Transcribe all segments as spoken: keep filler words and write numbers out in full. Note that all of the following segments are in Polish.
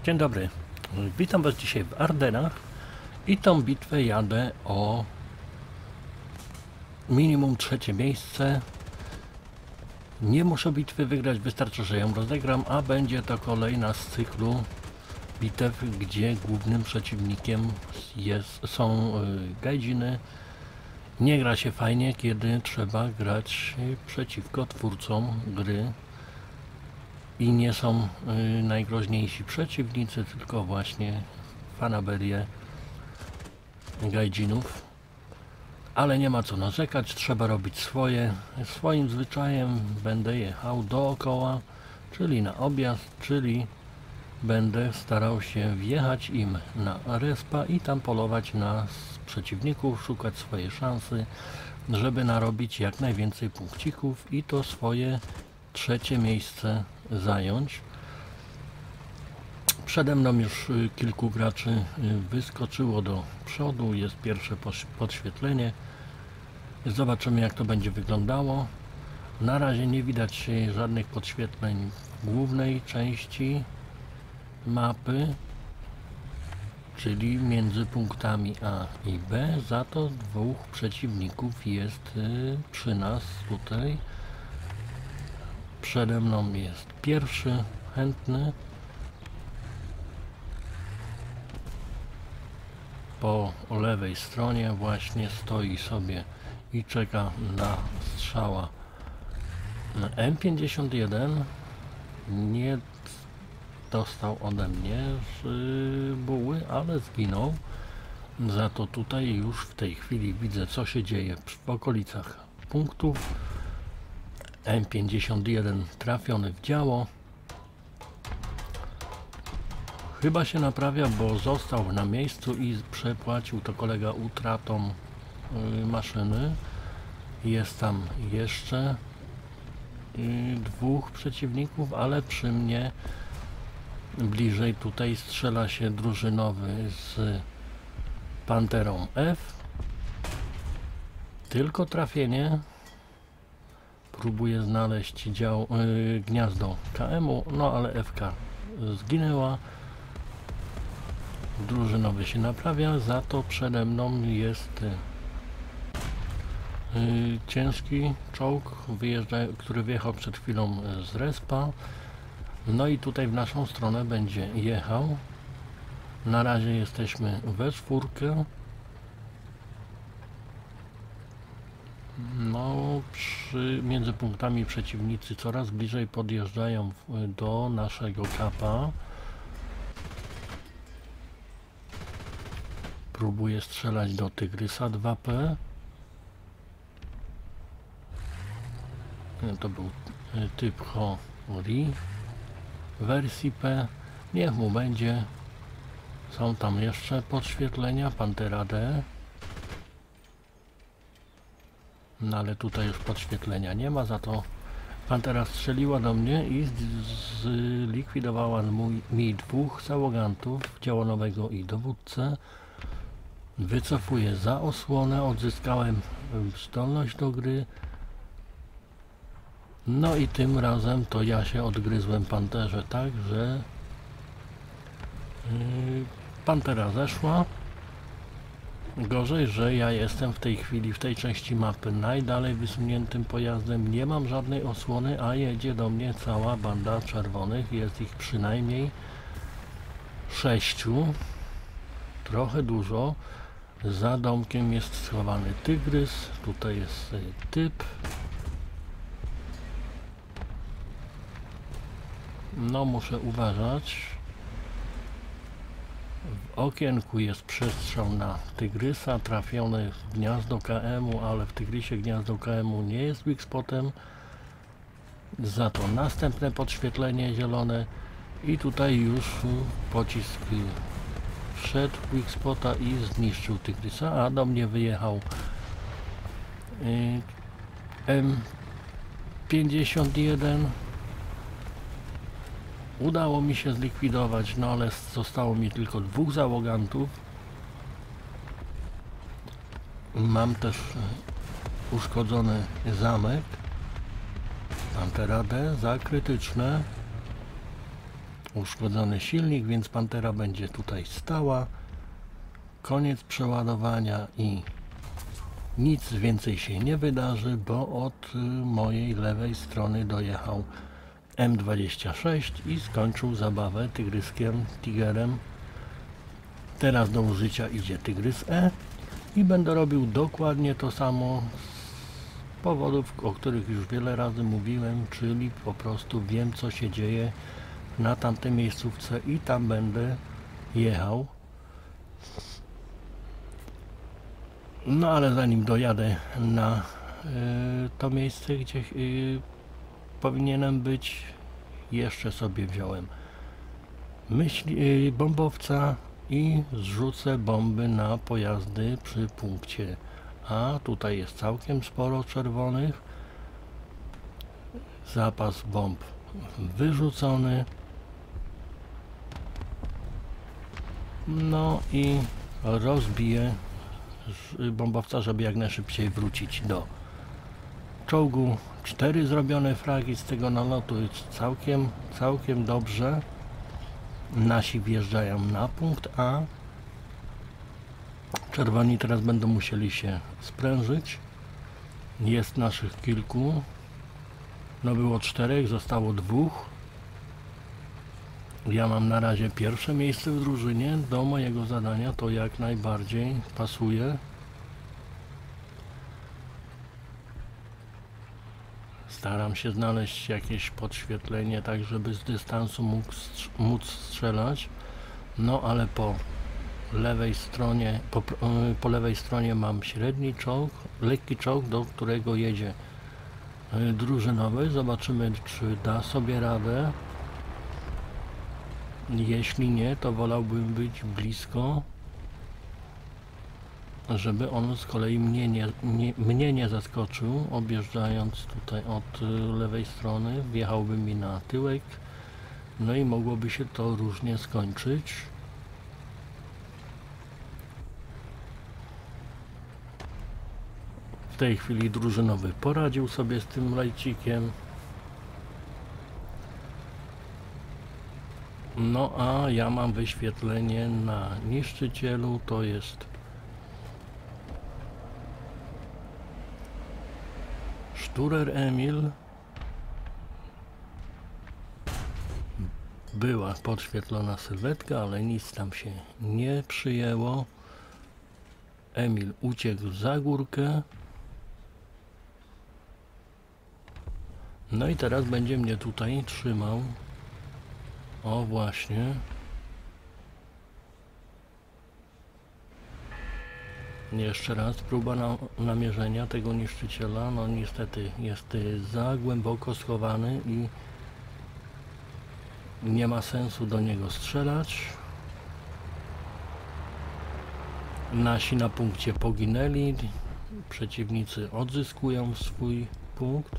Dzień dobry, witam Was dzisiaj w Ardenach i tą bitwę jadę o minimum trzecie miejsce. Nie muszę bitwy wygrać, wystarczy, że ją rozegram, a będzie to kolejna z cyklu bitew, gdzie głównym przeciwnikiem jest, są y, gajdziny. Nie gra się fajnie, kiedy trzeba grać przeciwko twórcom gry. I nie są y, najgroźniejsi przeciwnicy, tylko właśnie fanaberie gajdzinów. Ale nie ma co narzekać, trzeba robić swoje. Swoim zwyczajem będę jechał dookoła, czyli na objazd, czyli będę starał się wjechać im na respa i tam polować na przeciwników, szukać swoje szansy, żeby narobić jak najwięcej punkcików i to swoje trzecie miejsce zająć. Przede mną już kilku graczy wyskoczyło do przodu, jest pierwsze podświetlenie. Zobaczymy, jak to będzie wyglądało. Na razie nie widać żadnych podświetleń w głównej części mapy, czyli między punktami A i B, za to dwóch przeciwników jest przy nas tutaj. Przede mną jest pierwszy chętny. Po lewej stronie właśnie stoi sobie i czeka na strzała M pięćdziesiąt jeden. Nie dostał ode mnie z buły, ale zginął. Za to tutaj już w tej chwili widzę, co się dzieje w okolicach punktów. M pięćdziesiąt jeden trafiony w działo. Chyba się naprawia, bo został na miejscu i przepłacił to kolega utratą yy, maszyny. Jest tam jeszcze yy, dwóch przeciwników, ale przy mnie bliżej tutaj strzela się drużynowy z Panterą F. Tylko trafienie. Próbuję znaleźć dział, yy, gniazdo K M-u, no ale F K zginęła. Drużynowy się naprawia, za to przede mną jest yy, ciężki czołg, wyjeżdża, który wyjechał przed chwilą z respa. No i tutaj w naszą stronę będzie jechał. Na razie jesteśmy we czwórkę. No, przy, między punktami przeciwnicy coraz bliżej podjeżdżają do naszego kapa. Próbuję strzelać do Tygrysa dwa P. To był typ Hori wersji P. Niech mu będzie. Są tam jeszcze podświetlenia Pantera D. No ale tutaj już podświetlenia nie ma, za to Pantera strzeliła do mnie i zlikwidowała mój, mi dwóch załogantów, działonowego i dowódcę. Wycofuję za osłonę, odzyskałem zdolność do gry. No i tym razem to ja się odgryzłem Panterze tak, że yy, Pantera zeszła. Gorzej, że ja jestem w tej chwili w tej części mapy najdalej wysuniętym pojazdem, nie mam żadnej osłony, a jedzie do mnie cała banda czerwonych, jest ich przynajmniej sześciu, trochę dużo. Za domkiem jest schowany Tygrys, tutaj jest typ. No, muszę uważać. W okienku jest przestrzał na Tygrysa, trafiony w gniazdo K M-u, ale w Tygrysie gniazdo K M-u nie jest weak spotem. Za to następne podświetlenie zielone i tutaj już pocisk wszedł w weak spota i zniszczył Tygrysa, a do mnie wyjechał M pięćdziesiąt jeden. Udało mi się zlikwidować, no ale zostało mi tylko dwóch załogantów. Mam też uszkodzony zamek Pantera D za krytyczne. uszkodzony silnik, więc Pantera będzie tutaj stała. Koniec przeładowania i nic więcej się nie wydarzy, bo od mojej lewej strony dojechał M dwadzieścia sześć i skończył zabawę tygryskiem, tigerem. Teraz do użycia idzie Tygrys E i będę robił dokładnie to samo z powodów, o których już wiele razy mówiłem, czyli po prostu wiem, co się dzieje na tamtej miejscówce i tam będę jechał. No ale zanim dojadę na y, to miejsce, gdzie y, powinienem być, jeszcze sobie wziąłem myśl, y, bombowca i zrzucę bomby na pojazdy przy punkcie A. Tutaj jest całkiem sporo czerwonych. Zapas bomb wyrzucony. No i rozbiję bombowca, żeby jak najszybciej wrócić do czołgu. Cztery zrobione fragi z tego nalotu jest całkiem, całkiem dobrze. Nasi wjeżdżają na punkt A. Czerwoni teraz będą musieli się sprężyć. Jest naszych kilku. No było czterech, zostało dwóch. Ja mam na razie pierwsze miejsce w drużynie. Do mojego zadania to jak najbardziej pasuje. Staram się znaleźć jakieś podświetlenie, tak żeby z dystansu mógł strz móc strzelać. No ale po lewej stronie, po, po lewej stronie mam średni czołg, lekki czołg, do którego jedzie drużynowy. Zobaczymy, czy da sobie radę. Jeśli nie, to wolałbym być blisko, żeby on z kolei mnie nie, nie, mnie nie zaskoczył, objeżdżając tutaj od lewej strony, wjechałby mi na tyłek, no i mogłoby się to różnie skończyć. W tej chwili drużynowy poradził sobie z tym lajcikiem. No a ja mam wyświetlenie na niszczycielu, to jest Szturer Emil. Była podświetlona sylwetka, ale nic tam się nie przyjęło. Emil uciekł za górkę. No i teraz będzie mnie tutaj trzymał. O właśnie. Jeszcze raz próba na, namierzenia tego niszczyciela. No niestety jest za głęboko schowany i nie ma sensu do niego strzelać. Nasi na punkcie poginęli. Przeciwnicy odzyskują swój punkt.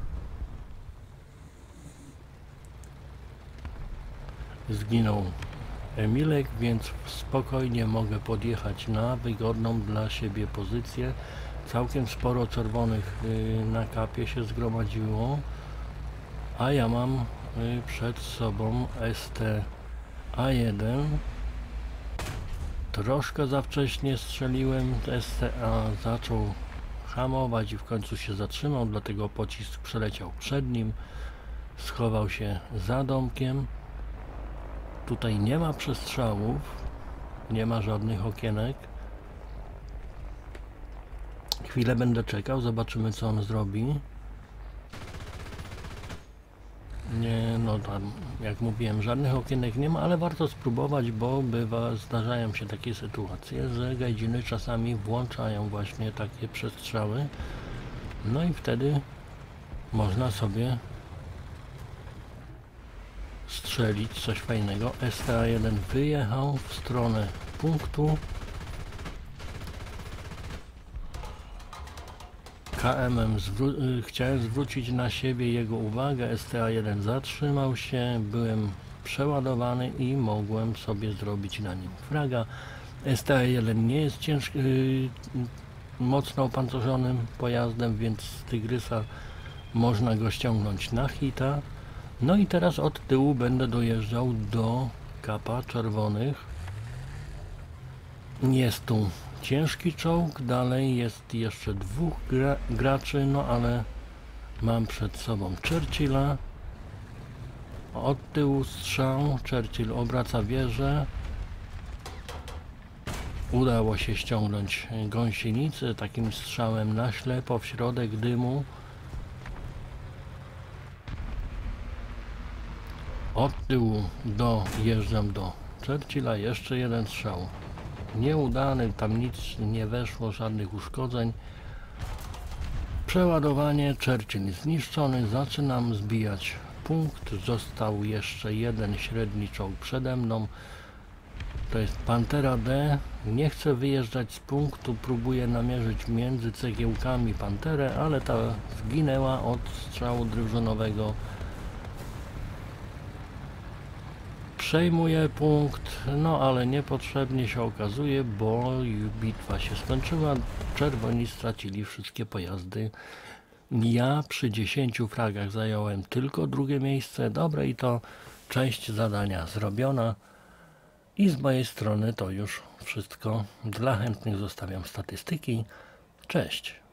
Zginął Emilek, więc spokojnie mogę podjechać na wygodną dla siebie pozycję. Całkiem sporo czerwonych na kapie się zgromadziło, a ja mam przed sobą S T A jeden. Troszkę za wcześnie strzeliłem, S T A zaczął hamować i w końcu się zatrzymał, dlatego pocisk przeleciał przed nim, schował się za domkiem. Tutaj nie ma przestrzałów, nie ma żadnych okienek. Chwilę będę czekał, zobaczymy co on zrobi. Nie, no tam, jak mówiłem, żadnych okienek nie ma, ale warto spróbować, bo bywa, zdarzają się takie sytuacje, że gajdziny czasami włączają właśnie takie przestrzały. No i wtedy można sobie strzelić coś fajnego. S T A jeden wyjechał w stronę punktu. K M M zwró chciałem zwrócić na siebie jego uwagę. S T A jeden zatrzymał się, byłem przeładowany i mogłem sobie zrobić na nim fraga. S T A jeden nie jest ciężki, yy, mocno opancerzonym pojazdem, więc z Tygrysa można go ściągnąć na hita. No i teraz od tyłu będę dojeżdżał do kapa czerwonych. Jest tu ciężki czołg, dalej jest jeszcze dwóch gra graczy, no ale mam przed sobą Churchilla. Od tyłu strzał, Churchill obraca wieżę. Udało się ściągnąć gąsienicę takim strzałem na ślepo w środek dymu. Od tyłu dojeżdżam do Churchilla, jeszcze jeden strzał nieudany, tam nic nie weszło, żadnych uszkodzeń. Przeładowanie, Churchill zniszczony, zaczynam zbijać punkt, został jeszcze jeden średni czołg przede mną, to jest Pantera D, nie chcę wyjeżdżać z punktu, próbuję namierzyć między cegiełkami Panterę, ale ta zginęła od strzału drużynowego. Przejmuję punkt, no ale niepotrzebnie się okazuje, bo bitwa się skończyła, czerwoni stracili wszystkie pojazdy. Ja przy dziesięciu fragach zająłem tylko drugie miejsce, dobre i to część zadania zrobiona i z mojej strony to już wszystko. Dla chętnych zostawiam statystyki. Cześć!